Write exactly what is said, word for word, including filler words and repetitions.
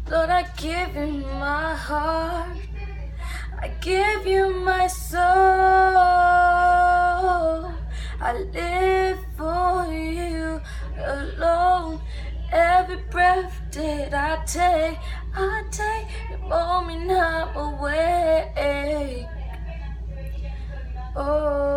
Lord, I give you my heart, I give you my soul. I live for you alone. Every breath that I take, I take the moment I'm awake. Oh.